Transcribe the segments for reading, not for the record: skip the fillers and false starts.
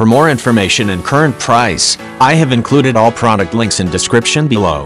For more information and current price, I have included all product links in description below.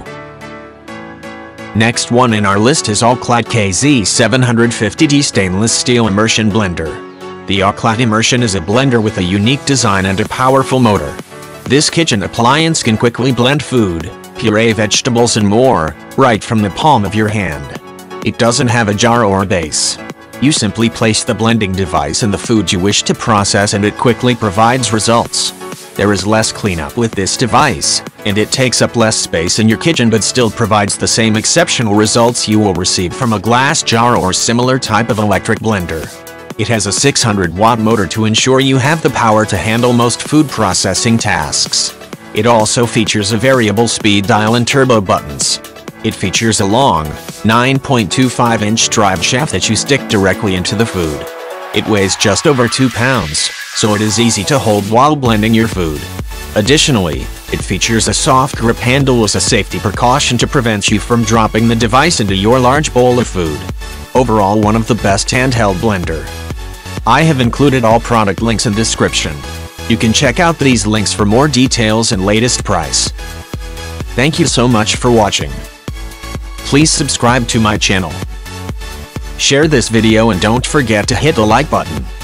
Next one in our list is All-Clad KZ750D Stainless Steel Immersion Blender. The All-Clad Immersion is a blender with a unique design and a powerful motor. This kitchen appliance can quickly blend food, puree vegetables and more, right from the palm of your hand. It doesn't have a jar or base. You simply place the blending device in the food you wish to process and it quickly provides results. There is less cleanup with this device, and it takes up less space in your kitchen but still provides the same exceptional results you will receive from a glass jar or similar type of electric blender. It has a 600-watt motor to ensure you have the power to handle most food processing tasks. It also features a variable speed dial and turbo buttons. It features a long, 9.25-inch drive shaft that you stick directly into the food. It weighs just over 2 pounds, so it is easy to hold while blending your food. Additionally, it features a soft grip handle as a safety precaution to prevent you from dropping the device into your large bowl of food. Overall, one of the best handheld blender. I have included all product links in description. You can check out these links for more details and latest price. Thank you so much for watching. Please subscribe to my channel. Share this video and don't forget to hit the like button.